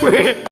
kowe.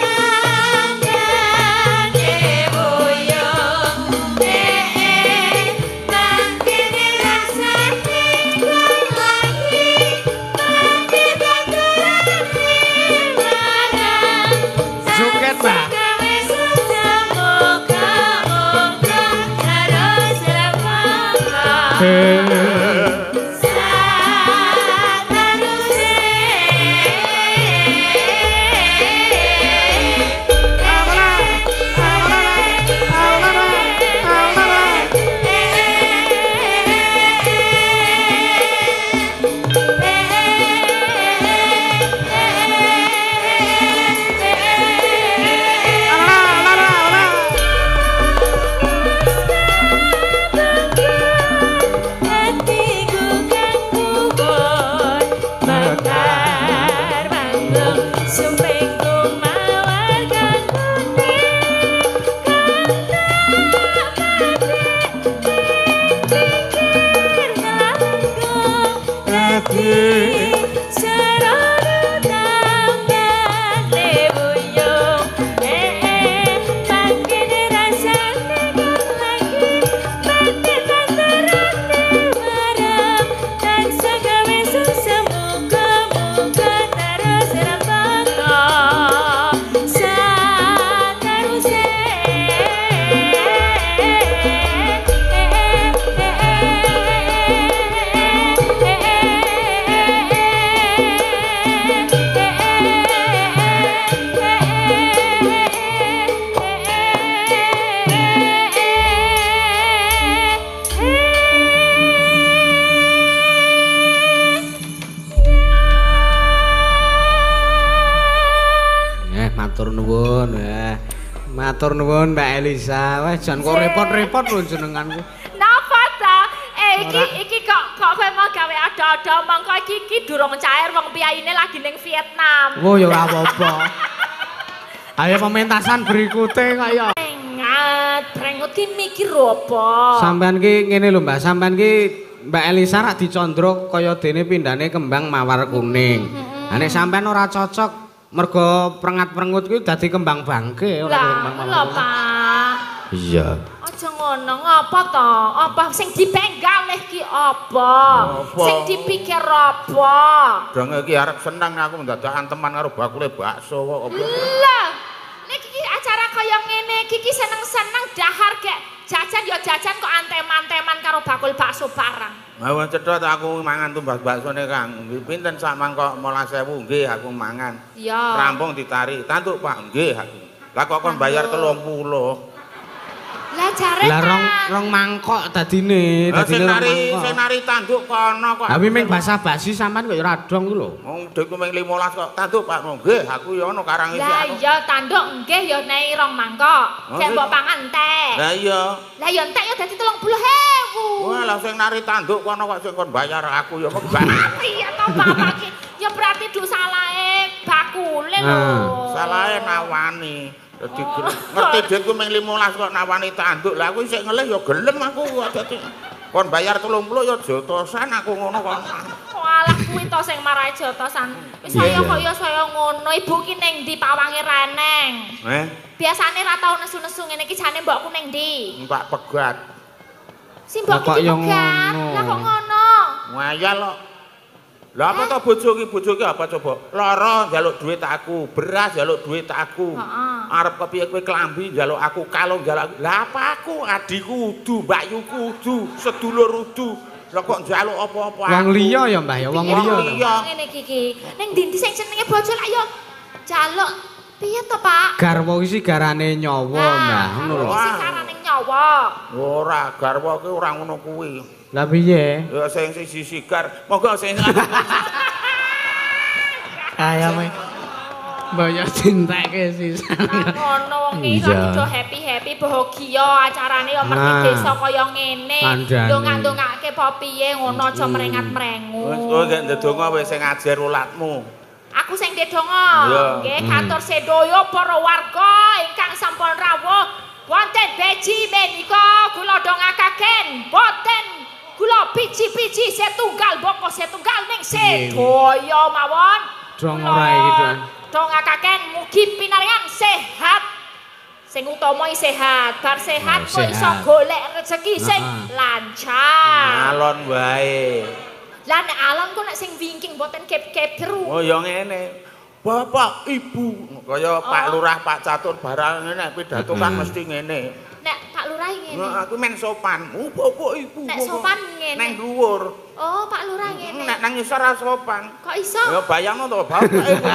Matur nuwun Mbak Elisa. Wes jan kok repot-repot lho jenengan ku. Napa ta? Iki kok kowe mau gawe ada-ada mongko iki durung cair wong piyaine lagi ning Vietnam. Oh ya ora apa-apa. Ayo pementasan berikutnya kaya. Brengut ki mikir apa? Sampean ki ngene lho Mbak, sampean ki Mbak Elisa rak dicondro kaya dene pindhane kembang mawar kuning. Nek sampean ora cocok mergo prengat-prengut kuwi dadi kembang bangke ora kembang mawar. Lho, Pak. Iya. Aja ngono, ngapa to? Apa sing dibenggalih ki apa? Sing dipikir apa? Dong iki arep seneng aku ndadakan teman karo bakule bakso kok. Lah, nek iki acara kaya ngene iki seneng-seneng dahar gek jajan ya jajan kok anteman-anteman karo bakul bakso barang. Mau cedhot aku mangan tumbas baksone Kang. Pinten sak mangkok 15.000 nggih aku mangan. Iya. Rampung ditarik. Tantuk Pak nggih aku. Lah kok kon bayar 30. Lah jare lah rong mangkok dadine sing nari tanduk kono kok. Tapi ming basa-basi sampean kok ora dong ku lho. Wong dhekku ming 15 kok tanduk Pak nggih aku ya ono karang isi. Lah iya tanduk nggih ya nei rong mangkok. Cek mbok pangan entek. Lah iya. Lah ya entek ya dadi 30.000. Wah lah sing nari tanduk kono kok sing kon bayar aku ya kok. Iya to Bapak ki. Ya berarti du salahe bakule lho. Salahe nawani. Dadi ngerti duitku ming 15 kok nawani tanduk. Lah aku sik ngelih ya gelem aku dadi kon bayar 30 ya jotosan aku ngono kok. Walah kuwi to sing marai jotosan. Wis saya kok ya saya ngono. Ibu ki ning ndi pawange reneng? Biasane ra tau nesu-nesu ngene iki jane mbokku ning ndi? Mbak Pegat. Si mbok iki pegat. Lah kok ngono? Ngayal kok. Lah apa to bojo ki apa coba? Lara njaluk duit aku, beras njaluk duit aku. Arep kepiye kowe klambi njaluk aku, kalung njaluk. Lah apa aku, adikku udu, mbakyuku udu, sedulur udu. Lah kok njaluk apa-apa aku. Wong liya ya Mbah ya, wong liya. Ngene iki. Ning ndi sing jenenge bojo lak yo njaluk piye to, Pak? Garwa iki garane nyawa, Mbah, ngono lho. Sing garane nyawa. Ora, garwa ki ora ngono kuwi. Lah piye? Ya sing siji sigar, monggo sing kaya me. Mbaya dinteke sisan. Ngono wong iki lagi do happy-happy bahagia acarane ya mergi desa kaya ngene. Ndongak-ndongake apa piye ngono aja merengat-merengut. Wis kowe gek ndedonga wis sing ngajar ulatmu. Aku sing ndedonga. Nggih, katur sedaya para warga ingkang sampun rawuh wonten beji menika kula dongakaken boten kula biji-biji setunggal boko setunggal ning sedaya mawon. Dong ora iki, Dong. dongakaken mugi pinaringan sehat. Sing utama sehat, bar sehat kok iso golek rezeki sing lancar. Alon wae. Lah nek alon kok nek sing wingking mboten kep-keperu. Oh ya ngene. Bapak, Ibu, kaya Pak Lurah, Pak Catur barang ngene pidato kan mesti ngene. Nek Pak Lurah ngene. Nah, aku men sopan. Oh, Bapak, Ibu. Nek sopan ngene. Nang dhuwur. Oh, Pak Lurah ngene. Nek nang ngisor ra sopan. Kok iso? Ya bayangno to, Bapak, Ibu.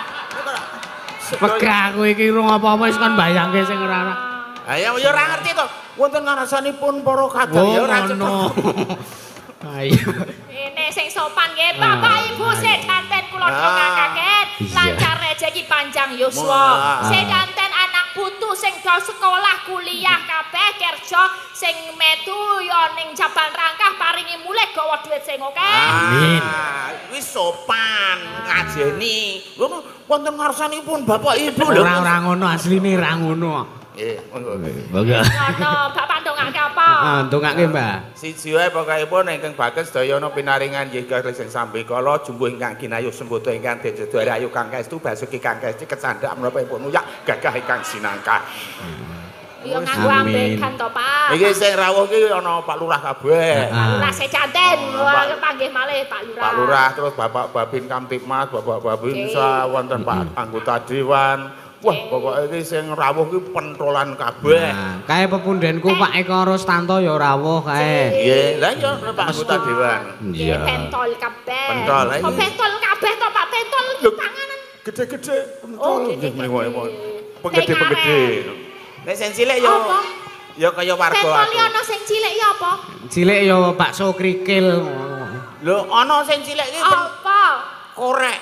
Pegah kowe iki rung apa-apa wis kon bayangke sing ora. Ya ora ngerti to. Wonten ngarasanipun para kadang ya ora ngono. Ayo. Ini sing sopan nggih, Bapak Ibu sedanten kula dongakaken lancar rezeki panjang yuswa. Sedanten anak putu sing do sekolah kuliah kabeh kerja sing metu ya ning jaban rangkah paringi mulih gawa dhuwit sing akeh. Amin. Wis sopan ngajeni. Wonten ngarsanipun Bapak Ibu lho. Ora ngono asline ra ngono. Monggo. Monggo. Ngono, Bapak ndongake apa? Ndongake, Mbak. Siji wae pokokipun ingkang bagus dayana pinaringan nggih kalih sing sambi kala jumbuh ingkang kinayuh sembodo ingkang dededari ayu kang kaestu basuki kang kaesti kecandak menapa-pun uyak gagah ingkang sinangka. Ya nganggo ambekan to, Pak. Iki sing rawuh iki ana Pak Lurah kabeh. Pak Lurah sedanten. Wah, panggih malih Pak Lurah. Pak Lurah terus Bapak Babin Kamtipmas, Bapak Babinsa, wonten Pak anggota dewan. Wah, pokoke iki sing rawuh iki pentolan kabeh. Nah, kae pepundhenku Pak Eko Rustanto ya rawuh kae. Nggih, lha iya Pak anggota dewan. Iya. Pentol kabeh. Pentol. Kok pentol kabeh to, Pak? Pentol tanganan Gede-gede pentol. Nggih mriku. Penggede-penggede. Nek sing cilik ya ya kaya warga aku. Pentol ana sing cilik ya apa? Cilik ya bakso krikil. Lho, ana sing cilik iki Apa? korek.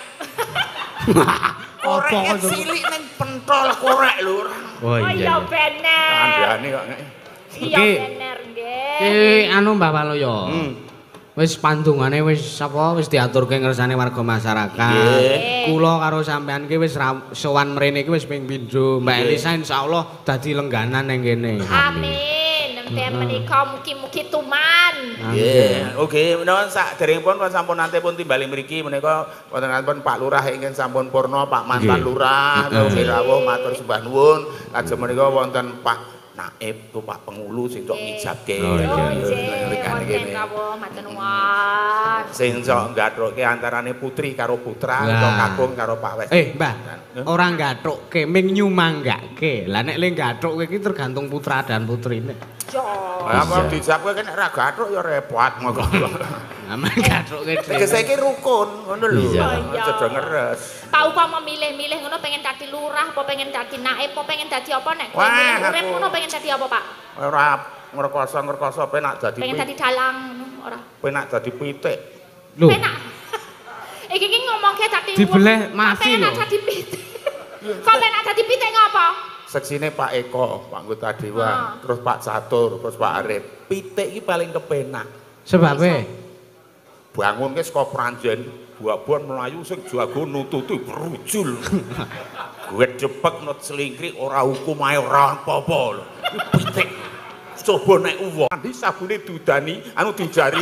Apa Korek cilik ning pentol korek lho. Oh iya bener. Kandhane kok nek. Iya bener nggih. Ki anu Mbak Waloyo. Wis pandungane wis apa wis diaturke ngersane warga masyarakat. Kula karo sampean ki wis sowan mrene iki wis ping pindho. Mbak Elisa insyaallah dadi lengganan ning kene. Amin. Nembe menika mugi-mugi tuman. Nggih. Oke, menawa saderengipun pun sampun nantipun timbali mriki menika wonten nganten Pak Lurah ingkang sampun purna, Pak Mantan Lurah, nggih rawuh matur sembah nuwun. Lajeng menika wonten Pak Naib tuh Pak Pengulu sing tok ngijabke. Oh iya. Wonten rawuh matur nuwun. Sing sok nggathrukke antarane putri karo putra utawa kakung karo Pak Wes. Mbah, ora nggathukke ming nyumanggake. Lah nek le nggathukke iki tergantung putra dan putrine. Yo. Apa dijabke nek ora gathuk ya repot monggo. Aman gathukke dhewe. Tegese iki rukun ngono lho. Aja ngeres. Pak upama milih-milih ngono pengen dadi lurah apa pengen dadi naib apa pengen dadi apa nek kowe urip ngono pengen dadi apa, Pak? Ora ngrekoso penak dadi pengen dadi dalang ngono ora. Penak dadi pitik. Lho. Penak. Iki ngomongke dadi dibeleh mati lho. Pengen dadi pitik. Kok penak dadi pitik ngapa? Seksine Pak Eko, Pak anggota dewan, terus Pak Catur, terus Pak Arif. Pitik iki paling kepenak. Sebabe bangun ke saka pranjen, buah-buahan melayu sing jago nututi berujul. Gue jebek nut selingkrik ora hukum ae ora apa-apa lho. Pitik coba nek wong ndi sabune dudani anu dijari.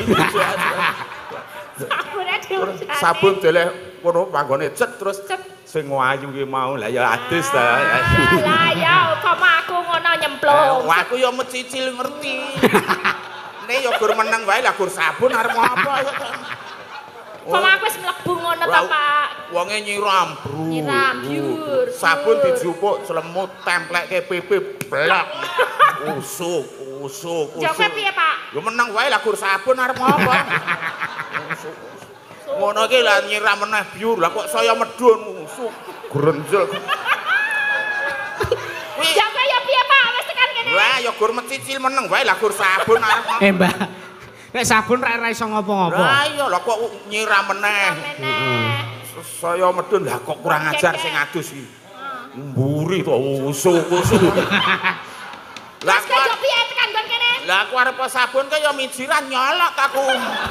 Sabune diujani. Sabun deleh kono panggone cet terus sing ayu ki mau lah ya adus ta. Lah ya upama aku ngono nyemplung. Aku ya mecicil ngerti. Nek ya gur meneng wae lah gur sabun arep apa ya. Upama aku wis mlebu ngono ta, Pak. Wonge nyiram, bro. Nyiram biur. Sabun dijupuk selemut templekke PP blak. Usuk. Jawab piye, Pak? Ya meneng wae lah gur sabun arep apa. Ngono iki lah nyiram meneh biur. Lah kok saya medun usuk. Grenjel. Jawab ya piye, Pak? Wis tekan kene. Wah, ya gur mecicil meneng wae lah gur sabun arep apa. Mbak. Nek sabun ra iso ngopo-ngopo. Lah iya lah kok nyiram meneh. Saya medun lah kok kurang ajar sing adus iki. Mburi to usuk. Lah kok piye tekan kon kene? Lah aku arep sabun kaya mijiran nyolok aku.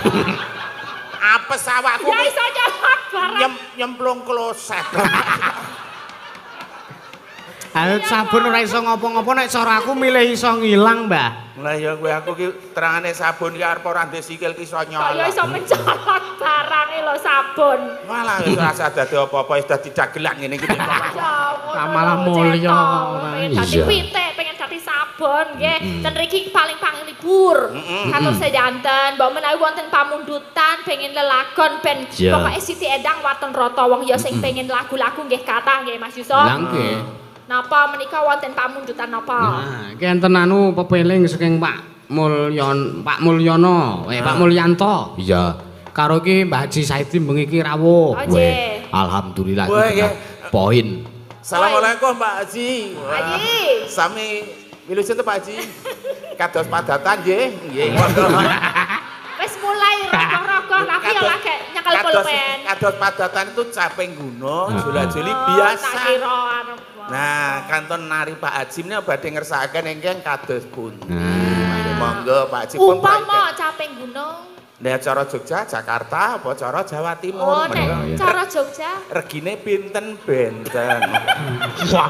Apes awakku. Ya iso nyolok barang. Nyemplung kloset. Ayo sabun ora iso ngopo-ngopo nek cara aku milih iso ngilang, Mbah. Lah ya kowe aku ki terangane sabun ki arep ora ndek sikil ki iso nyolok. Kok ya iso mencolok barange lho sabun. Malah wis rasa dadi apa-apa wis dadi dagelan ngene iki. Malah mulya kok. Dadi pitik pengen dadi sabun nggih. Ten mriki paling libur. Katur sedanten, mbok menawi wonten pamundutan pengen lelagon ben pokoke Siti Endang waton rata wong ya sing pengen lagu-lagu nggih kathah nggih Mas Yusuf. Lah nggih. Napa menika wonten pamundutan napa? Nah, iki enten anu pepeling saking Pak Mulyono, Pak Mulyanto. Iya. Karo iki Mbah Haji Saidi bengi iki rawuh. Nggih. Alhamdulillah poin. Assalamualaikum Pak Haji. Haji. Sami wilujeng Pak Haji. Kados padatan nggih. Nggih. Wis mulai rogoh-rogoh tapi ya lagi nyekel pulpen. Kados padatan itu caping gunung, jula-juli biasa. Tak kira nah, kanton nari Pak Haji ini badhe ngersakaken ingkang kados pundi. Monggo Pak Haji pun upama caping gunung. Nek cara Jogja, Jakarta apa cara Jawa Timur? Oh, nek cara Jogja. Regine pinten-benten. Wah.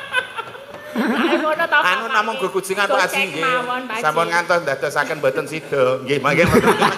Anu namung go kucingan Pak Haji nggih. Sampun ngantos dadosaken mboten sida. Nggih, mangke.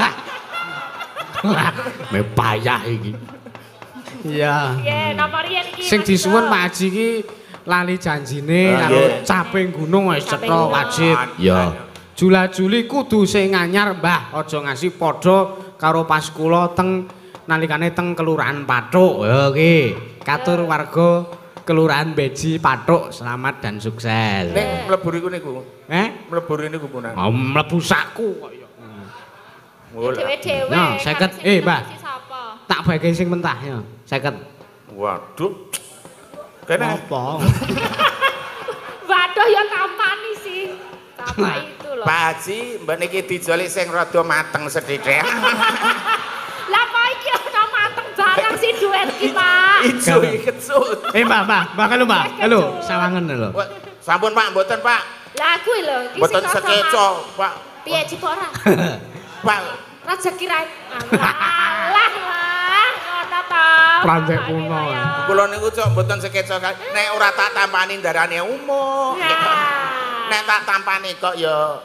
Me payah iki. Iya. Nggih, napa riyen iki? Sing disuwun Pak Haji iki lali janjine karo caping gunung wis cetha wajib. Ya. Jula-juli kudu sing anyar, Mbah. Aja ngasih padha karo pas kula teng nalikane teng Kelurahan Pathuk. Ya iki. Katur warga Kelurahan Beji Pathuk selamat dan sukses. Nek mlebu niku. Mlebu niku punang. Oh, mlebu sakku kok ya. Dewe-dewe. Nah, 50. Mbah. Tak bagi sing mentah ya. 50. Waduh. Kene apa? Waduh ya kampani sih. Apa itu loh. Pak Haji, mbak niki dijolik sing rada mateng sethithik. Lah kok iki ana mateng barang sih duet iki, Pak. Ijo kecut. Mbah, Mbah. Halo, sawangen lho. Sampun Pak, mboten Pak. Lah kuwi lho, iki mboten sekeco, Pak. Piye cipok ora? Pak, rezeki ra. Alah, ngono ta. Pranjek kuno. Kula niku cok mboten sekeco. Nek ora tak tampani darane umum. Nek tak tampani kok ya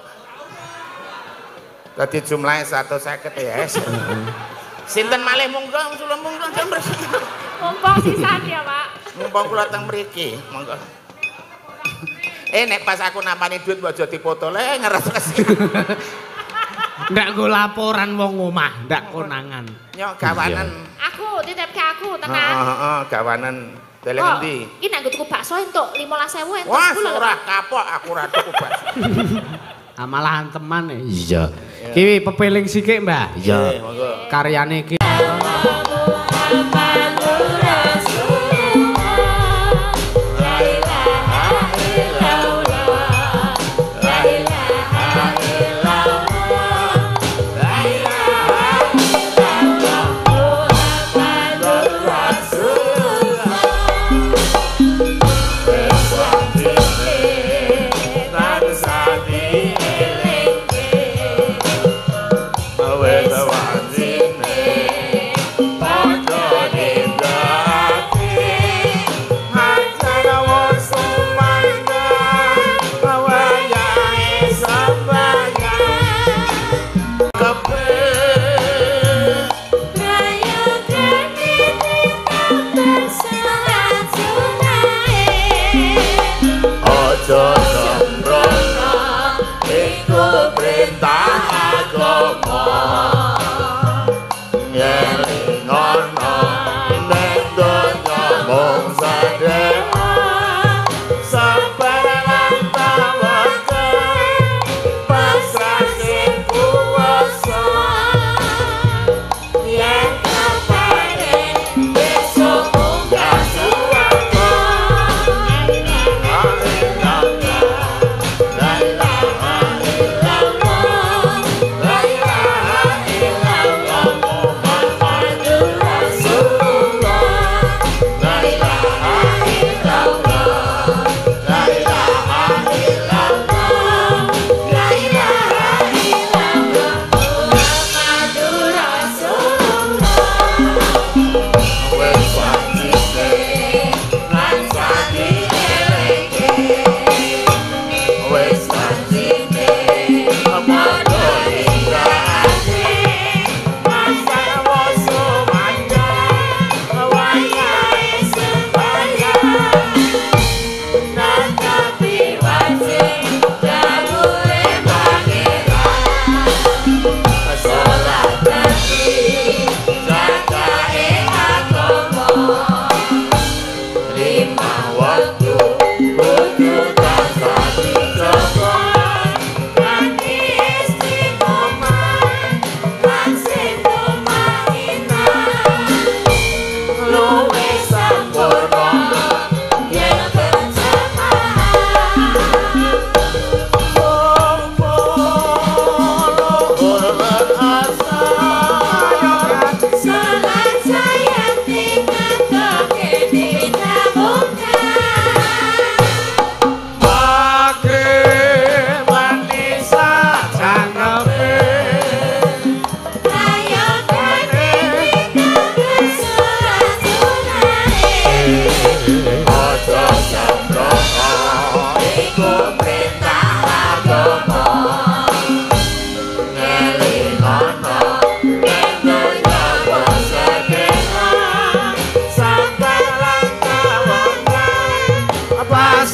dadi jumlahe 150 ya. Sinten malih monggo monggo jember. Mumpung sisan ya, Pak. Mumpung kula teng mriki, monggo. Nek pas aku nampani duit aja dipoto le ngeres. Ndak go laporan wong omah, ndak konangan. Nyok gawanan. Aku titipke aku tenang. Heeh, gawanan deleng endi? Iki nek tuku bakso entuk 15.000 entuk. Wah, ora kapok aku ora tuku bakso. Malahan teman ya. Iya. Ki pepeling sithik, Mbah. Iya, monggo. Karyane iki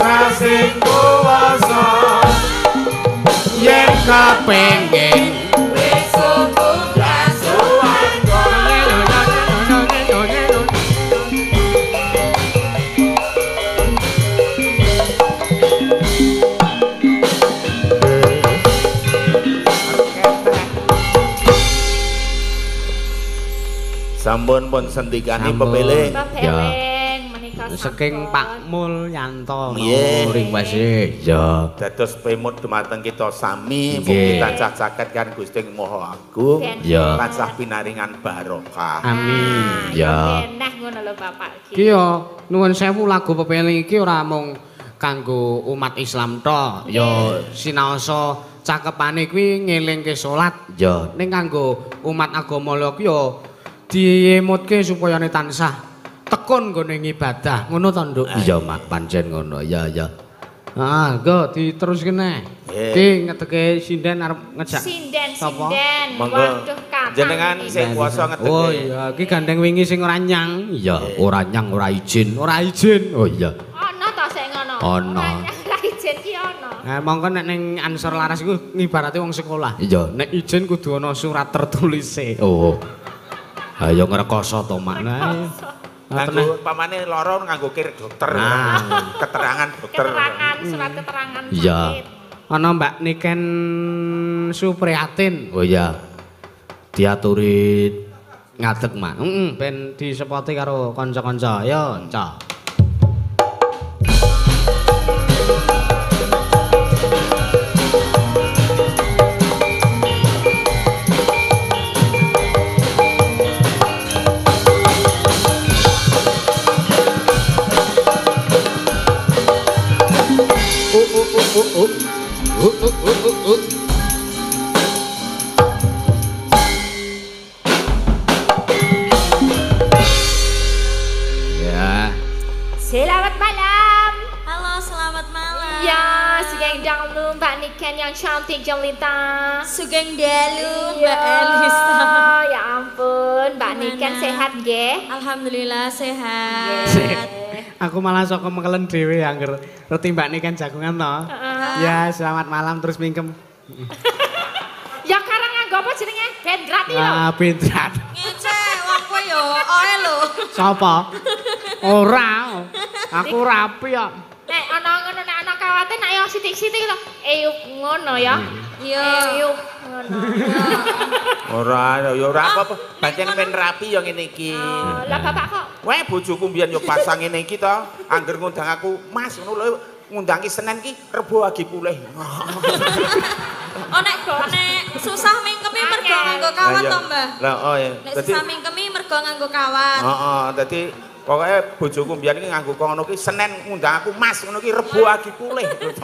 sing kuwasa yen kepengin besok udah suwarga. Sampun pun sendikani pepilih. Ya. Saking Pak Mulyanto request ya. Dados pemut dumateng kita sami mugi tansah caket kan Gusti Maha Agung. Ya. Tansah pinaringan barokah. Amin. Ya. Nah ngono lho Bapak iki. Ki ya nuwun sewu lagu pepilih iki ora mung kanggo umat Islam tok. Ya sinaosa cakepane kuwi ngelingke salat. Ya ning kanggo umat agama liya ki ya diemutke supaya tansah tekun nggone ngibadah ngono to Nduk. Iya Mak pancen ngono ya ya. Ah nggo diteruske neh. Ki ngeteke sinden arep ngejak. Sinden. Monggo. Waduh kathah. Jenengan sing kuwasa ngeteke. Oh iya ki gandeng wingi sing ora nyang. Iya ora nyang ora izin. Oh iya. Ana to sing ngono. Ana. Ora izin ki ana. Nah mongko nek ning Ansor Laras iku ngibarate wong sekolah. Iya nek izin kudu ana surat tertulise. Oh. Ayo ngrekoso to Mak. Nganggo pamane lara nganggo kir dokter. Keterangan dokter. Keterangan surat keterangan. Iya. Ana Mbak Niken Supriyatin. Oh iya. Diaturi ngadeg Mak. Ben disepoti karo kanca-kanca. Yo, Cok. Ya. Selamat malam. Halo, selamat malam. Ya, sugeng dalu Mbak Niken yang cantik jelita. Sugeng dalu Ya, Mbak Elisa. ya ampun, Mbak Gimana? Niken sehat nggih? Alhamdulillah sehat. Aku malah sok kemekelen dhewe angger reti Mbak Niken jagungan to. Ya, selamat malam terus mingkem. Ya karang nganggo apa jenenge? Bendrat iki lho. Ah, bintrat. Ngece, wong kowe yo oe lho. Sapa? Ora. Aku rapi kok. Nek ana ngono nek ana kawate nek yo sithik-sithik lho. Eyup ngono ya. Iya. Eyup ngono. Ora apa-apa. Pancen men rapi ya ngene iki. Lah bapak kok Weh bojoku mbiyen yo pasang ngene iki to. Angger ngundang aku, Mas ngono lho ngundangi Senin ki Rebo lagi pulih. Oh nek susah mingkemi mergo nganggo kawat to, Mbah? Lah oh ya. Nek susah mingkemi mergo nganggo kawat. Heeh, dadi pokoke bojoku mbiyen iki nganggo ngono ki Senin ngundang aku, Mas ngono ki Rebo lagi pulih.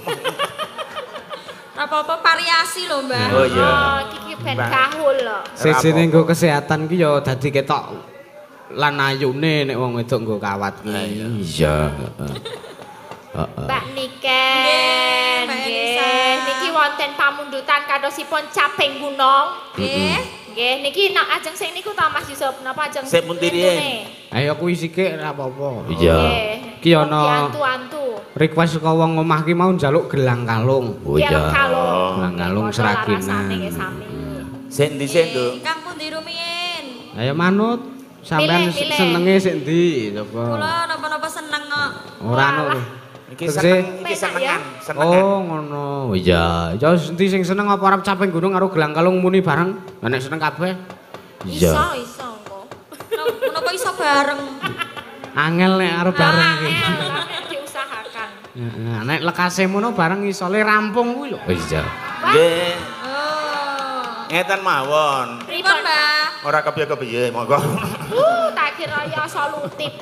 Apa-apa variasi lho, Mbah. Oh iya. Kiki ben kahul lho. Sesine nggo kesehatan ki yo dadi ketok lan ayune nek wong wedok nggo kawat ki. Iya, Mbak Niken. Mbak Elisa. Niki wonten pamundutan kadosipun Caping Gunung. Nggih. Nggih, niki nak ajeng sing niku ta Mas Yusuf, napa ajeng? Sik pun diriye. Ayo kuwi sithik ora apa-apa. Nggih. Ki ana Antu-antu. request saka wong omah ki mau njaluk gelang kalung. Oh iya. Gelang kalung seraginan. Sik ndi sik, Nduk? Kang pundi rumiyin? Ayo manut. Sampeyan Pilih. senenge sik ndi? Coba. Kula napa-napa seneng kok. Ora ono. Iki senengan, senengan. Oh ngono. Iya, ya endi sing seneng apa arep Caping Gunung karo gelang kalung muni bareng? Lah nek seneng kabeh. Iso kok. Menapa iso bareng? Angel nek arep bareng iki. Nek diusahakan. Heeh, nek lekase mono bareng iso le rampung kuwi lho. Iya. Nggih. Oh. Ngeten mawon. Pripun, Mbah? Ora kepiye-kepiye, monggo. Tak kira ya solutif.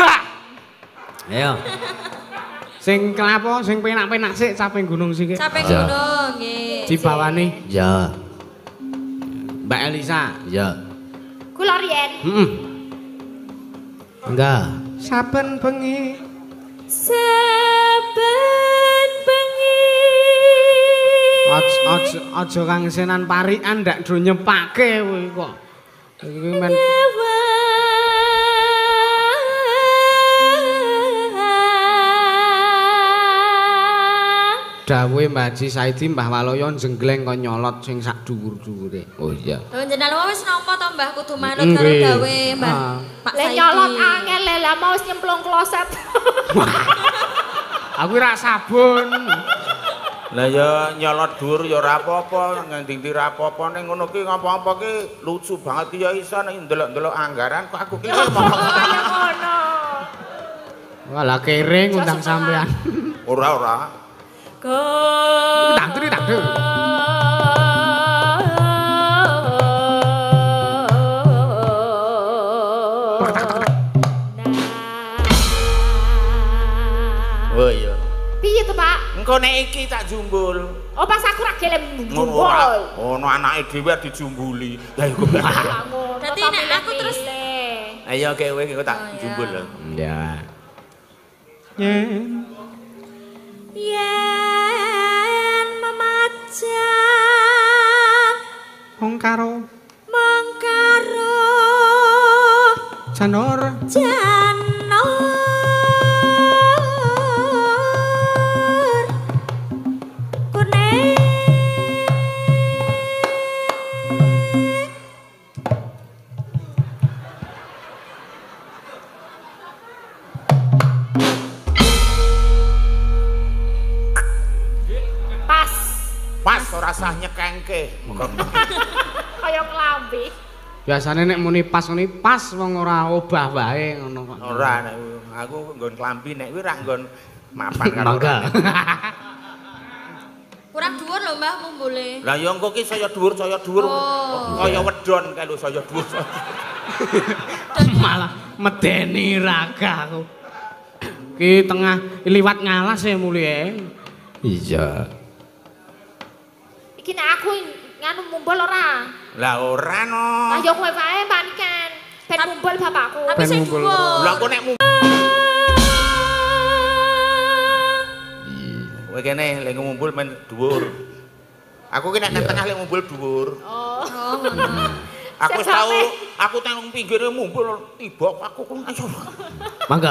Ayo. Sing kenapa sing penak-penak sik Caping Gunung sik. Caping Gunung nggih. Dibawani. Ya. Mbak Elisa. Ya. Kula riyen. Enggak. Saben bengi. Saben bengi. Aja kang senan parikan ndak do nyepake kowe kok. Iki men dawuhe Mbah Haji Saidi Mbah Waloyo jenggleng kok nyolot sing sak dhuwur-dhuwure. Oh iya. Lho jenengan wis napa to Mbah kudu manut karo dawe Mbah Pak Saidi. Lek nyolot angel lah mau wis nyemplung kloset. Aku ora sabun. Lah ya nyolot dhuwur ya ora apa-apa, ngendi-endi ra apa-apa ning ngono ki ngapa-apa ki lucu banget ya iso nek ndelok-ndelok anggaran kok aku ki ngomong. Kaya ngono. Walah kere ngundang sampean. Ora. Tak dulu. Oh iya. Piye to, Pak? Engko nek iki tak jumbul. Oh, pas aku ra gelem jumbul. Ono anake dhewe dijumbuli. Lah iku. Dadi nek aku terus Ayo kowe engko tak jumbul lho. Ya. yen memajang Mong karo Janor kuning Pas ora sah nyekengke. Kaya klambi. biasane nek muni pas wong ora obah wae ngono kok. Ora nek aku nggon klambi nek kuwi ra nggon mapan karo. Mangga. kurang dhuwur lho Mbah mumbule. Lah ya engko ki saya dhuwur kaya wedon kae lho saya dhuwur. Malah medeni raga aku. Ki tengah liwat ngalas ya mulie. Iya. Iki nek aku nganu mumbul ora. Lah ora no. Lah yo kowe wae panikan. Ben mumbul bapakku. Tapi sing dhuwur. Lah aku nek kowe kene lek ngumpul men dhuwur. Aku ki nek nang tengah lek ngumpul dhuwur. Oh. Aku tau aku tang pinggire ngumpul tiba aku kok ayo. Mangga.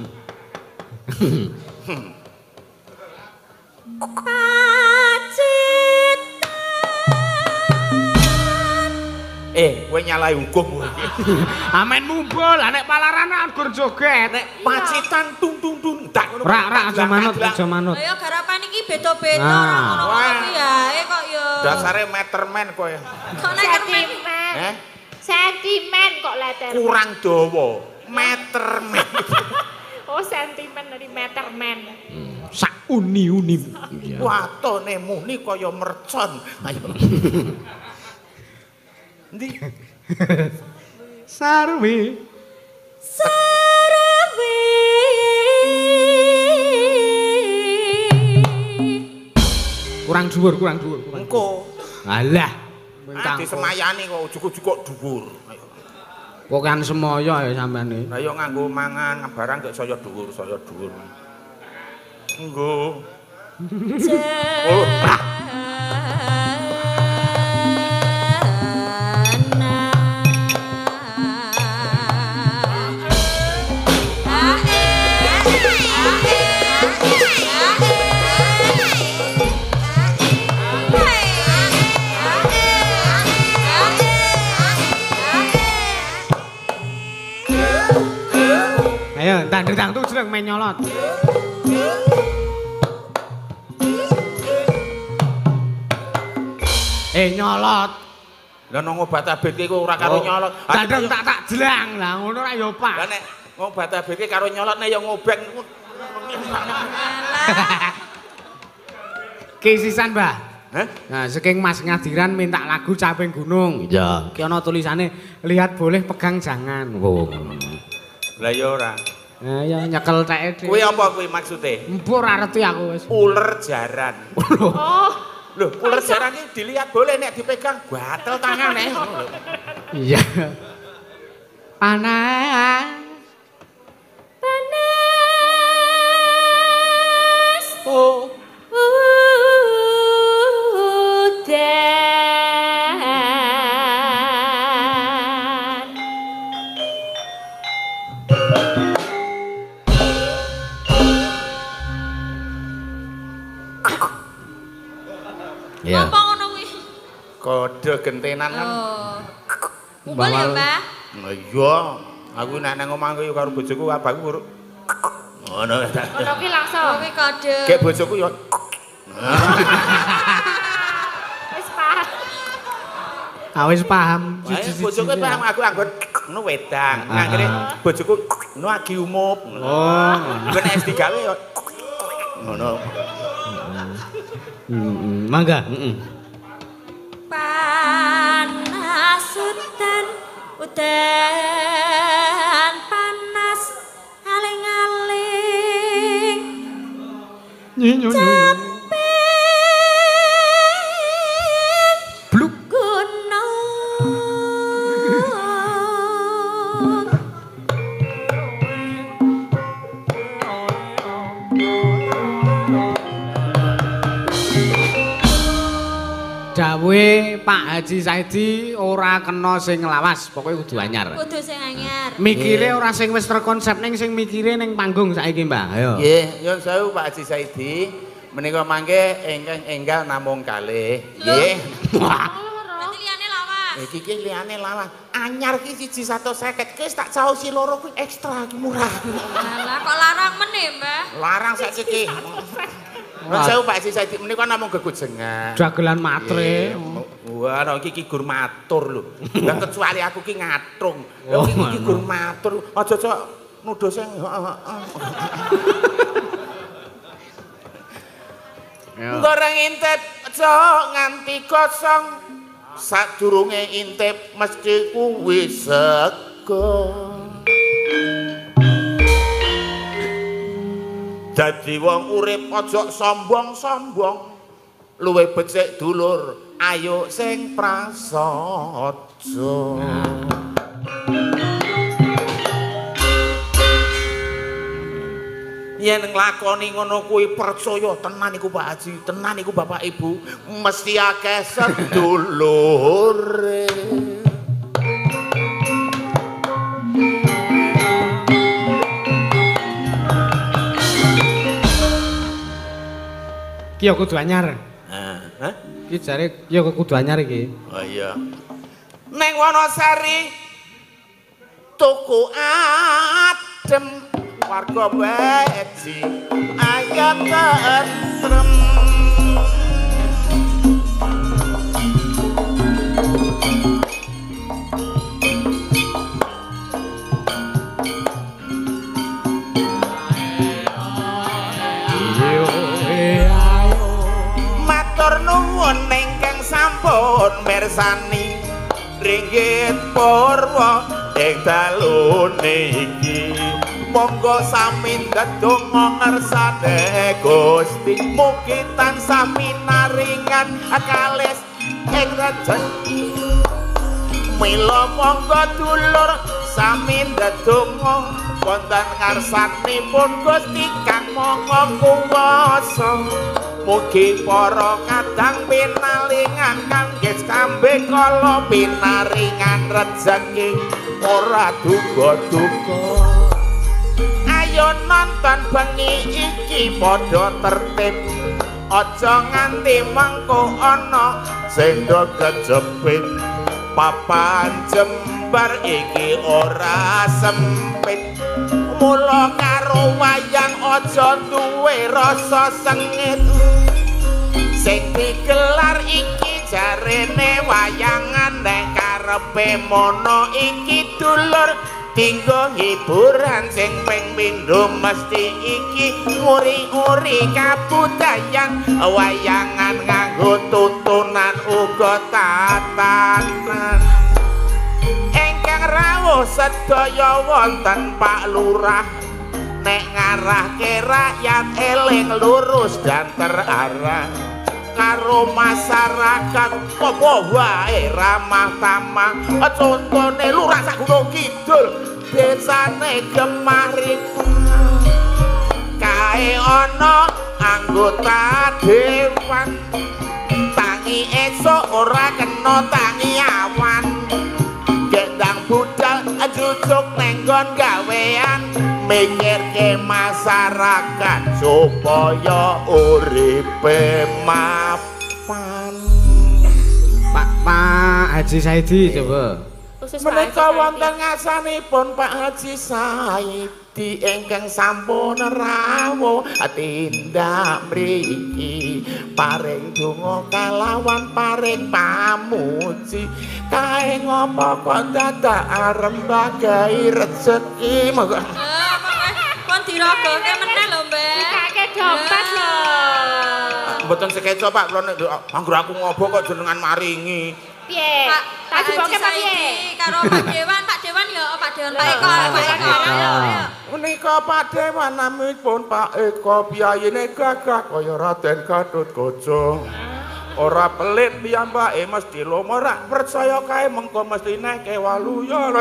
Kowe nyalahi hukum kowe iki. Amen mumbul, nek palaran anggur joget. Nek pacitan tung ndak ngono. Rak aja manut. Ayo garapan iki beda-beda ora ngono kuwi yae kok yo. Dasare meterman kowe. Kok Sentimen. Sentimen kok letter. Kurang dawa. Meterman. Oh, sentimen dari meterman. Sak uni-uni. Watone muni kaya mercon. Ayo. Ndi? Sarwi. Kurang dhuwur. Engko. Alah. Disemayani kok ujug-ujug dhuwur. Ayo. Kok kan semoyo ya sampean iki. Lah yo nganggo mangan barang kok saya dhuwur. Engko. Oh. Ayo, tandang tuh jeneng men nyolot. Nyolot. Lah nang obat abet ki ora karo nyolot. Tandang tak jelang lah ngono ra yo Pak. Lah nek obat abet ki karo nyolot nek ya ngobek. Kisisan, Mbah. Hah? Nah, saking Mas Ngadiran minta lagu Caping Gunung. Iya. Ki ana tulisane lihat boleh pegang jangan. Wo. Lah ya ora. Nah, ya nyekel teke dhewe. Kuwi apa kuwi maksude? Mbok ora ngerti aku wis. Uler jaran. Oh. Loh, uler jaran iki dilihat boleh nek dipegang gatel tangane. Iya. Panas. Oh. Iya. Apa ngono kuwi? Kode gentenan kan. Oh. Kumpul ya, Mbah? Iya. Aku nek nang omahku yo karo bojoku abangku urut. Ngono ta. Ngono ki langsung. Kuwi kode. Kek bojoku yo. Wis paham. Wis paham. Bojoku paham aku anggon ngono wedang. Nangkene bojoku ngono agi umup. Oh. Ben es digawe yo. Ngono. Mangga, Panas udan panas aling-aling bluk gunung Dawe Pak Haji Saidi ora kena sing lawas, pokoke kudu anyar. kudu sing anyar. Mikire ora sing wis terkonsep ning sing mikire ning panggung saiki, Mbah. Ayo. Nggih, nyuwun sewu Pak Haji Saidi. Menika mangke ingkang enggal namung kalih. Nggih. Berarti liyane lawas. Iki ki liyane lawas. Anyar ki 150. Ki tak caosi loro kuwi ekstra ki murah. Lah kok larang meneh, Mbah? Larang saiki. Nyuwun sewu Pak Haji Saidi menika namung gegojengan. Dagelan matre. Wah, iki gur matur lho. Lah kecuali aku ki ngatung. Lah iki gur matur. Aja-aja nuduh sing Goreng intip aja nganti kosong. Sadurunge intip mesti kuwi sego. Dadi wong urip aja sombong-sombong. Luwih becik dulur, ayo sing prasaja. Yen nglakoni ngono kuwi percaya tenan iku Pak Haji, tenan iku Bapak Ibu, mesti akeh sedulure. Ki yo kudu anyar. Hah? Ki jare yo kudu anyar iki. Oh iya. Neng Wonosari tuku adem warga beji ayam tentrem. Matur nuwun ingkang sampun mirsani ringgit purwa ing dalune iki. Monggo sami ndedonga ngersane Gusti, mugi tansah pinaringan kalis ing rejeki. Mila monggo dulur sami ndedonga wonten ngarsanipun Gusti kang Maha Kuwasa. Mugi para kadang pinaringan kangge kambe kala pinaringan rejeki ora duga-duga. Ayo nonton bengi iki padha tertib, aja nganti mengko ana sing kejepit. Papan jembar iki ora sempit, mula karo wayang aja duwe rasa sengit. Sing digelar iki jarene wayangan nek karepe mono iki dulur. Tinggo hiburan sing ping pindho mesti iki nguri-nguri kabudayan wayangan nganggo tutunan uga tatanan. Ingkang rawuh sedaya wonten Pak Lurah, nek ngarahke rakyat eling lurus dan terarah karo masyarakat apa wae ramah tamah. Contone lurah sak Gunung Kidul desane Gemari kae ana anggota dewan tangi esuk ora kena tangi awan. Gendang budal jujuk nenggon gawean mikirke masyarakat supaya uripe mapan. Pak Haji Saidi coba. Menika wonten ngasanipun Pak Haji Saidi ingkang sampun rawuh tindak mriki paring donga kalawan paring pamuji kae ngopo kok dadak arembagahi rezeki monggo kon dirogoke meneh lho Mbak dikake dompet lho mboten sekeco Pak kula nek anggere aku ngopo kok jenengan maringi piye tak diboke Pak piye karo Pak Dewan ya Pak Dewan Pak Eko ayo menika Pak Dewan namipun Pak Eko piyayine gagah kaya Raden Gatotkaca ora pelit piyambake mesti lumrah percaya kae mengko mesti nek waluya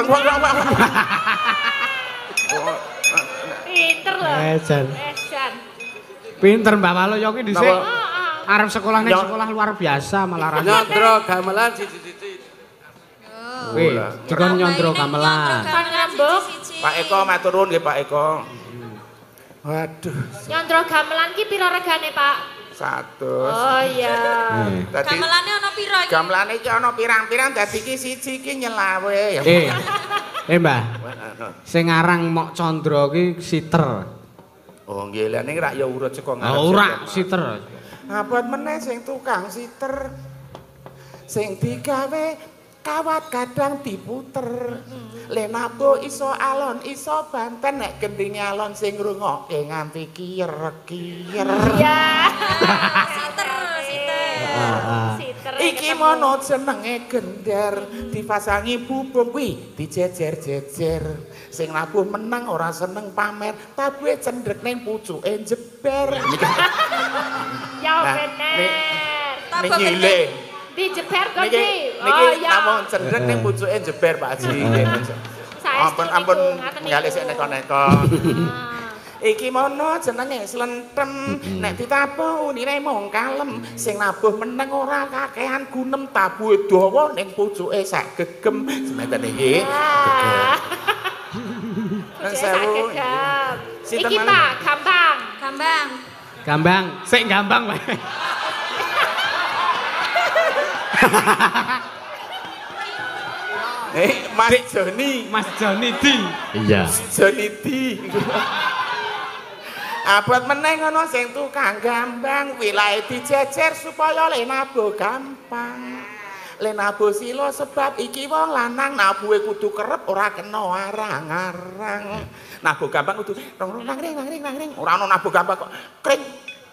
pinter lho Ejan Ejan pinter Mbak Waluya ki dhisik arep sekolah ning sekolah luar biasa malah ra nyondro gamelan siji-siji weh dikon nyondro gamelan kan ngambung Pak Eko matur nuwun nggih Pak Eko waduh nyondro gamelan ki pira regane Pak 100 oh iya gamelane ana pira iki gamelane iki ana pirang-pirang dadi iki siji iki nyelawe Mbah sing aran Mok Condro ki siter oh nggih lha ning rak ya urut saka ngarep ora siter abot meneh sing tukang siter sing digawe kawat kadang diputer lenabo iso alon iso banten nek gendine alon sing ngrungokke nganti kiyer-kiyer ya siter iki mono jenenge gender dipasangi bubung kuwi dijejer-jejer sing nabuh menang ora seneng pamer tabuhe cendrek ning pucuke jeber ya bener niki dijeber kok iki niki namung cendrek ning pucuke jeber Pak Haji ampun ngalih sik neko-neko iki mono jenenge slentem nek ditabuh unine mung kalem sing nabuh meneng ora kakehan gunem tabuhe dawa ning pucuke sak gegem semeten iki sewu iki Pak gambang sik gambang wae Mas Joni Di iya Joni Di abot meneh ngono sing tukang gambang wilahe dijejer supaya lenabuh gampang lenabuh sila sebab iki wong lanang nabuhe kudu kerep ora kena arang-arang nabuh gampang kudu nang-ring ora ana nabuh gampang kok kring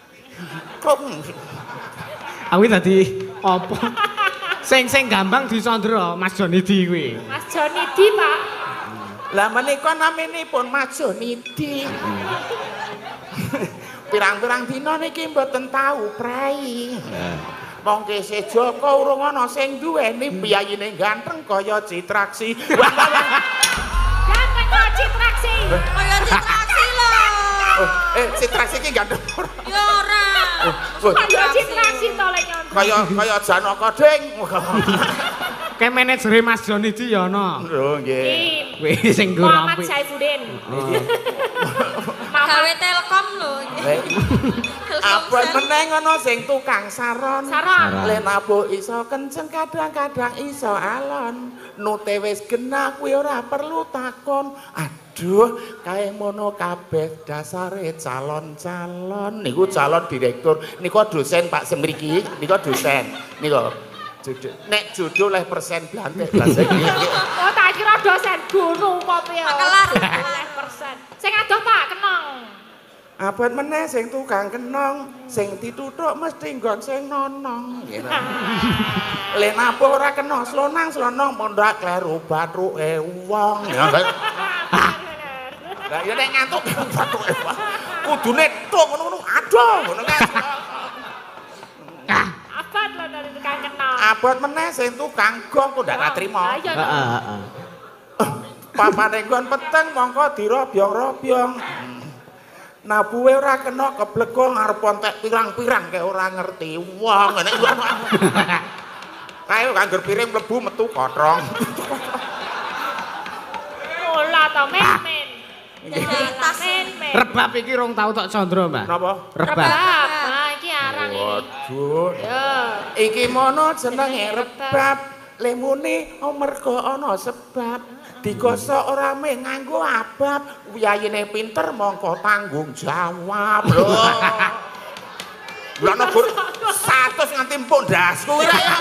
aku tadi apa sing gampang disandra Mas Joni Di kuwi Mas Joni Di Pak lah menika naminipun Mas Joni Di pirang-pirang dina niki mboten tau prai. Wong kese Joko urung ana sing duweni piyayine ganteng kaya Citraksi. Ganteng kaya Citraksi. Kaya Citraksi lho. Citraksi iki ganteng ora? Ya ora. Kaya Citraksi to lek nyontok. Kaya Janaka Ding. Kayak manajere Mas Joni Di ya ana. Lho nggih. Kuwi sing nggo Muhammad rampik. Saifuddin. Gawe Telkom lho. Apa meneh ngono sing tukang saron. Lenabuh iso kenceng kadang-kadang iso alon. Nute wis genah kuwi ora perlu takon. Aduh, kae mono kabeh dasare calon-calon. Niku calon direktur, niku dosen Pak semriki, niku dosen. Niku nek jodoh leh persen blantek blas iki. Oh, tak kira dosen guru apa piye. Kelar leh persen. Sing adoh Pak kenong. Abot meneh sing tukang kenong, sing dituthuk mesti nggon sing nonong. Lek napa ora kena slonang-slonong mondhak kleru bathuke wong. Lah ya nek ngantuk bathuke wong. Kudune tuk ngono-ngono adoh ngono kan. Abot lho dari tukang kenong. Abot meneh sing tukang gong kok ndak katrima. Heeh. Papane nggon peteng mongko dirobyong-robyong. Nabuhe ora kena keblego ngarep entek pirang-pirang kaya ora ngerti wong ngene iku. Kae kangger piring mlebu metu kotrong. Ola to men-men. Rebab iki rong tau tok Chandra, Mbak. Napa? Rebab. Nah, iki arang iki. Bu. Ya. Iki mono jenenge rebab. Lemune mergo ana sebab. Digosok ora meh nganggo abab. Wiyayine pinter mongko tanggung jawab lho. Lha nek 100 nganti empuk ndasku ora ya.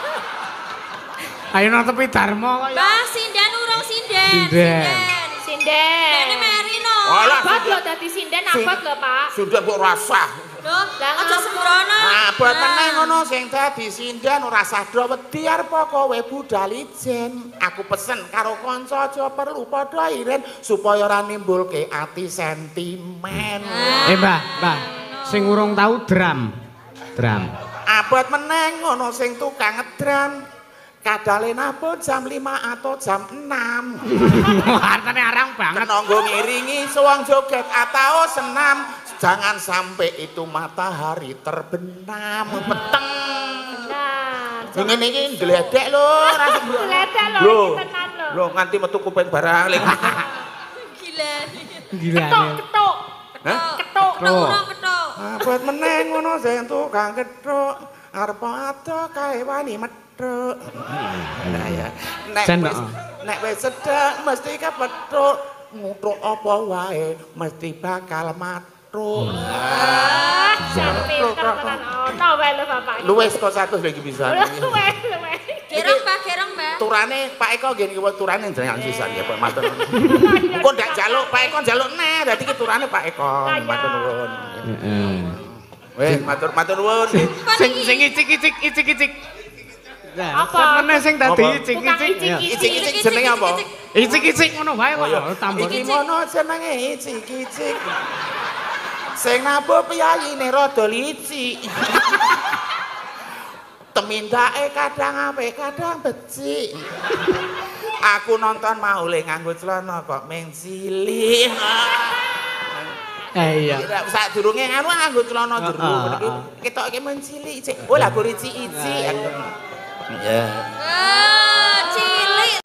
Ayo nang tepi Darmo kok ya. Mbah, sinden urung sinden. Sinden. Dene Merino. Abot lho dadi sinden abot lho, Pak. Sudah kok rasah. Lho, aja sembrono. Abot meneh ngono sing dadi sinden ora sadro wedi arep kowe budal ijen. Aku pesen karo kanca aja perlu padha iren supaya ora nimbulke ati sentimen. Mbah, sing urung tau drum. Abot meneh ngono sing tukang ngedram. Kadale nabut jam 5 atau jam 6. Artane arang banget. Kenonggo ngiringi suwang joget atau senam. Jangan sampai itu matahari terbenam. Peteng. Benar. Ngene iki gledek lho, rasa Gledek lho, tenan lho. Lho nganti metu kuping barang. Gila. Ketuk. Ketuk. Urung ketuk. Abot meneh ngono sing tukang kethuk. Arep ado kae wani metuk. Nah ya. Nek wis sedek mesti kepethuk. Ngutuk apa wae mesti bakal matuk. Sampai tenan ono wae lho Bapak. Luwes kok 100 lagi bisa. Luwes. Gerong, Mbah. Turane Pak Eko nggih niku turane jenengan sisan ya Pak matur nuwun. Engko ndak jaluk Pak Eko njaluk neh dadi ki turane Pak Eko matur nuwun. Heeh. Weh matur nuwun. Sing icik-icik. Apa? Meneh sing dadi Apa? icik-icik. Icik-icik jenenge apa? Icik-icik ngono wae kok ya tambah. Iki mono jenenge icik-icik. Sing nabuh piyayine rada licik. Temindake kadang apik, kadang becik. Aku nonton maule nganggo celana kok meng cilik. Iya. Sadurunge anu nganggo celana jero niki ketoke meng cilik cik. Oh lah gori icik. Ya. Cilik.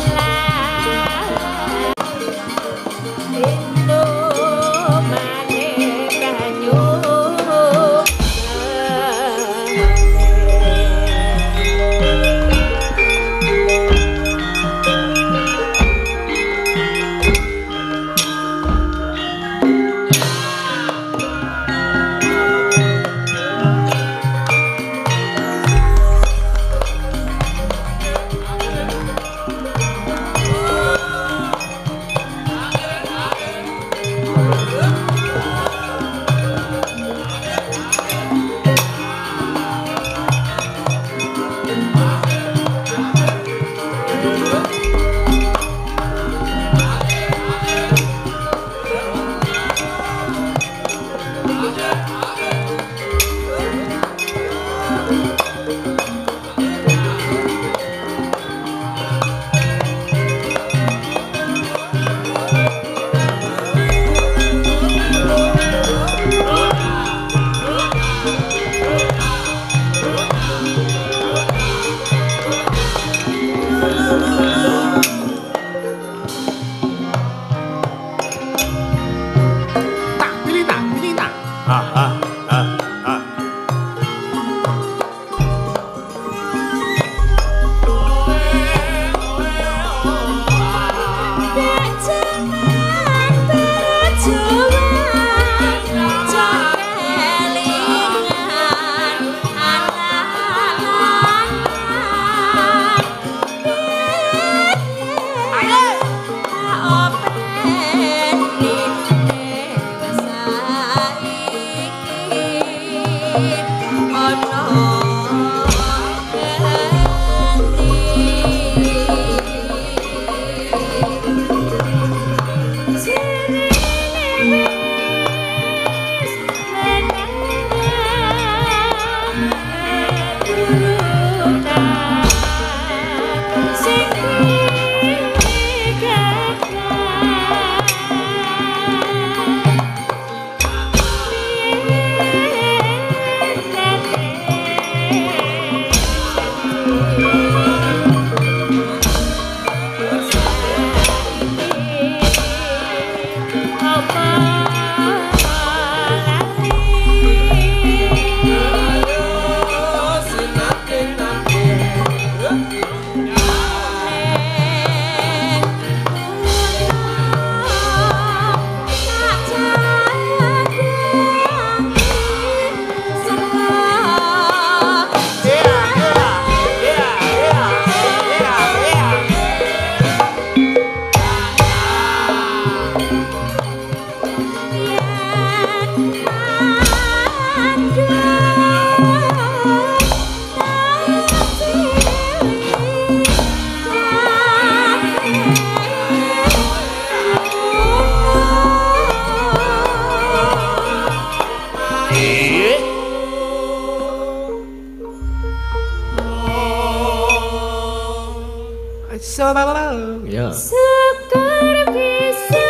Ya. Sekar bisa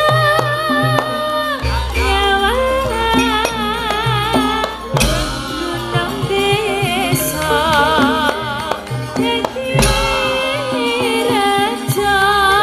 nyawa gunung desa dadi raja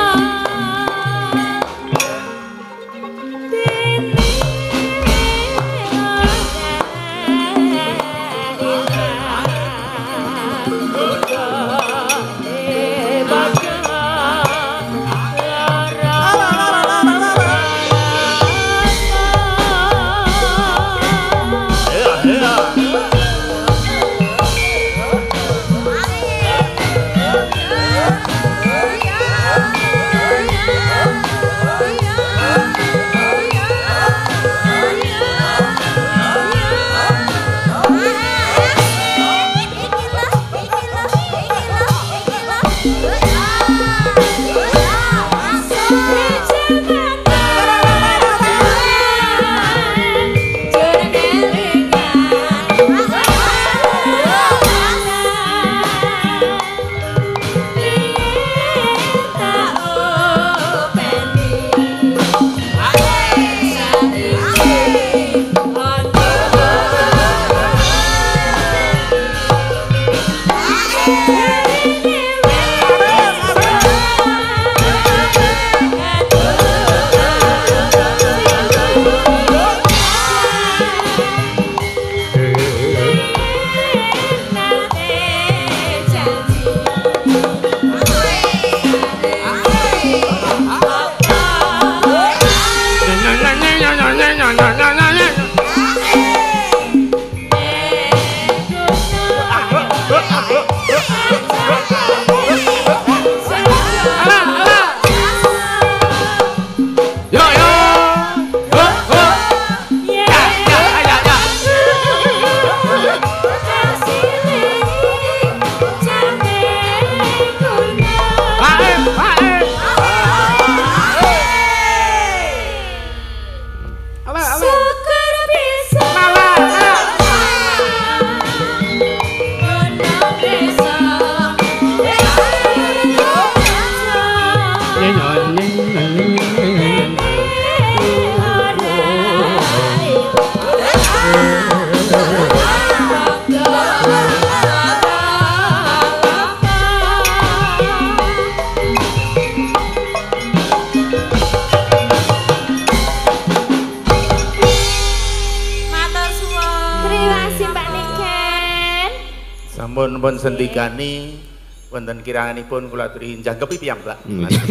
Sampun sendikani wonten kiranganipun kula aturi njangkepi piyambak.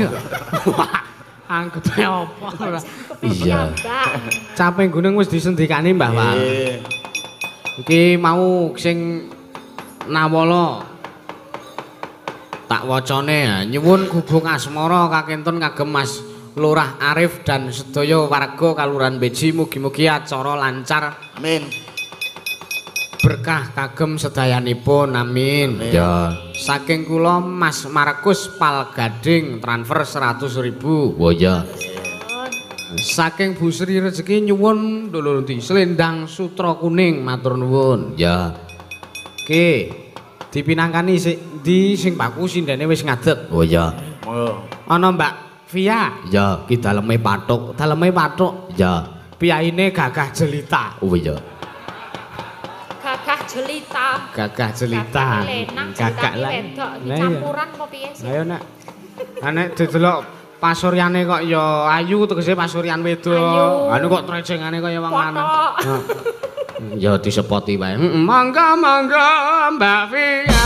Anggepe apa ora? Iya. Caping gunung wis disendikani Mbah Wal. Iki mau sing nawala tak wacane nyuwun gugung asmara kakintun kagem Mas Lurah Arif dan sedaya warga Kalurahan Beji mugi-mugi acara lancar. Amin. Berkah kagem sedayanipun amin. Ya. Saking kula Mas Markus Pal Gading transfer 100.000. Oh ya. Saking Bu Sri Rezeki nyuwun dulur ndi Slendang Sutra Kuning matur nuwun. Ya. Oke. Dipinangkani ndi sing baku sindene wis ngadeg. Oh ya. Oh. Ana Mbak Via. Ya. Ki daleme pathuk, daleme pathuk. Ya. Piyaine Gagah Jelita. Oh ya. Gagah jelita. Gagah Jelita. Gagah wedok iki campuran apa piye sih? Ayo nek. Nek didelok pasuryane kok ya ayu tegese pasuryan wedok. Anu kok trecengane kaya wong lanang. Ya disepoti wae. Mangga Mbak Via.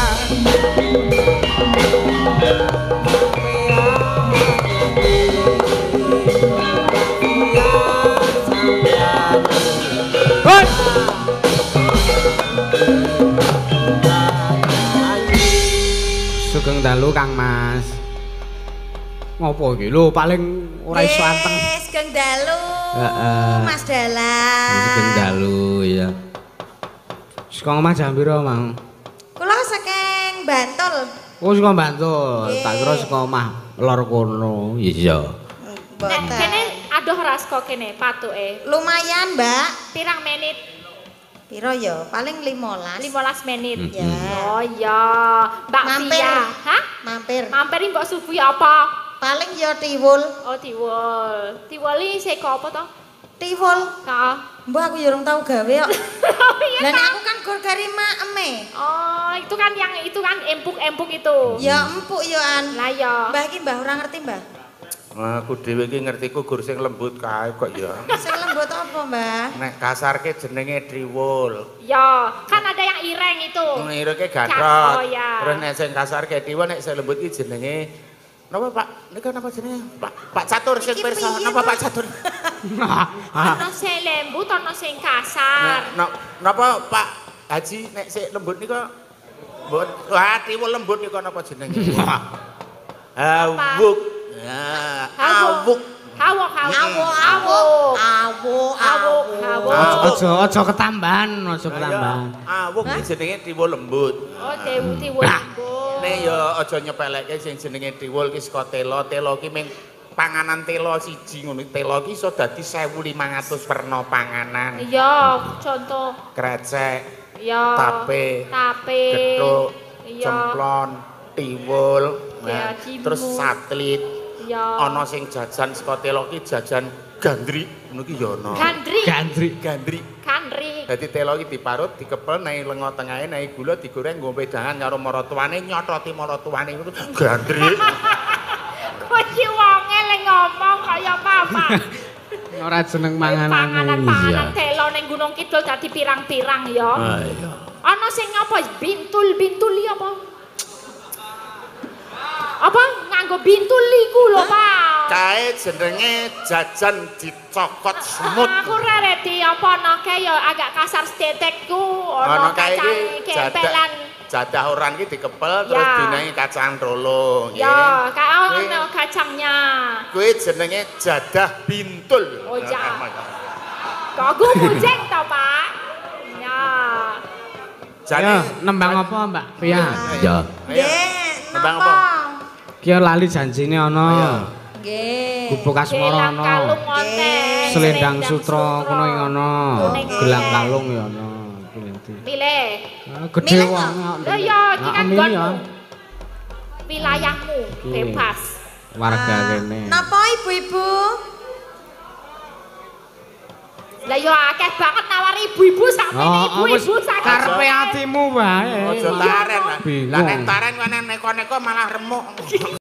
Hoi. Sugeng dalu Kang Mas. Ngopo iki lho paling ora iso anteng. Sugeng dalu. Heeh. Mas Dalang. Sugeng dalu ya. Saka omah jam pira, Mang? Kula saking Bantul. Oh, saka Bantul. Tak kira saka omah lor kono. Iya. Nek kene adoh ras kok kene patuke. Lumayan, Mbak. Pirang menit? Piro ya? Paling 15. 15 menit. Ya. Oh iya. Mbak Mampir. Pia. Hah? Mampir. Mampir mbok subuhi apa? Paling ya tiwul. Oh, tiwul. Tiwuli sego apa to? Tiwul. Heeh. Mbak aku ya urung tau gawe kok. Oh iya. Lah nek toh? aku kan gur kari eme. Oh, itu kan yang itu kan empuk-empuk itu. Ya empuk ya an. Lah ya. Mbah iki mbah ora ngerti mbah. Aku dhewe iki ngertiku gur sing lembut kae kok ya. Sing lembut apa mbah? Nek kasarke jenenge triwul. Ya, kan ada yang ireng itu. Ngireke gathot. Oh ya. Terus nek sing kasarke triwul nek sing lembut iki jenenge napa Pak? Nika napa jenenge? Pak Catur sing Iki pirsa. piye, Napa Pak? Pak Catur? Ana sing lembut, ana sing kasar. Napa Pak Haji nek sik lembut nika wah triwul lembut nika napa jenenge? Awuk. Ya, awuk. Hawuk. Aja ketambahan, aja ketambahan. Awuk iki jenenge triwul lembut. Oh, tiwul lembut. Nek ya aja nyepelekke sing jenenge triwul ki saka tela. Tela ki mung panganan tela siji ngono. Tela ki iso dadi 1500 werna panganan. Iya, contoh. Krecek, Iya. tape, gethuk, cemplon, tiwul, Ya, terus satelit. Iya. Ana sing jajan saka tela ki jajan gandri, ngono ki ya ana. Gandri. Dadi tela ki diparut, dikepel nang lenga tengahe, nang gula digoreng nggo wedangan karo maratuwane nyototi maratuwane itu gandri. Kok iki wonge le ngomong kaya apa? Ora jeneng manganane. Panganan tela ning Gunung Kidul dadi pirang-pirang ya. Ah iya. Ana sing apa? Bintul apa? Apa nganggo bintul iku lho, Pak? Kae jenenge jajan dicokot semut. Aku rareti apa nake ya agak kasar stetekku Ana ana kae kacang iki kempelan. jadah oran ki dikepel terus Ya. dinaiki kacang rolo nggih. Ya, ana kacangnya. Kuwi jenenge jadah bintul. Oh, ja. Kok aku mujeng to, Pak? Ya. Ya, nembang apa, Mbak Pia? Ya. Nggih, Nembang napa? Ki lali janjine ana. Nggih. Gubuk asmara Gelang ana. kalung wonten. Selendang sutra kuno ing ana. Gelang kalung ya ana. Pilih. Gedhe Milih wong. Lah ya, iki kan Amin ya. nggonmu. Wilayahmu bebas. Warga kene. Napa ibu-ibu? Lah ya akeh banget nawari ibu-ibu sakmene ibu-ibu sakit. Karepe atimu wae. Aja taren. Lah Bingung. nek taren kene neko-neko malah remuk.